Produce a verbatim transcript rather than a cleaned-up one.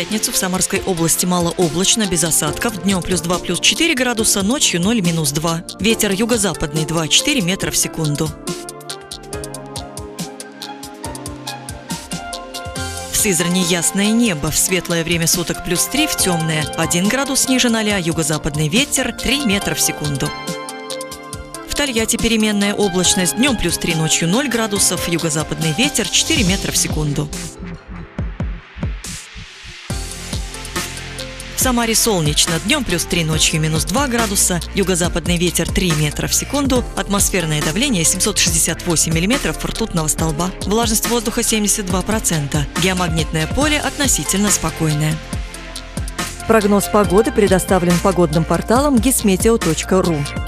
пятницу в Самарской области малооблачно, без осадков. Днем плюс два, плюс четыре градуса, ночью ноль, минус два. Ветер юго-западный два-четыре метра в секунду. В Сызрани ясное небо, в светлое время суток плюс три, в темное один градус ниже ноля, юго-западный ветер три метра в секунду. В Тольятти переменная облачность, днем плюс три, ночью ноль градусов, юго-западный ветер четыре метра в секунду. В Самаре солнечно, днем плюс три, ночью минус два градуса, юго-западный ветер три метра в секунду, атмосферное давление семьсот шестьдесят восемь миллиметров ртутного столба, влажность воздуха семьдесят два процента, геомагнитное поле относительно спокойное. Прогноз погоды предоставлен погодным порталом гисметео точка ру.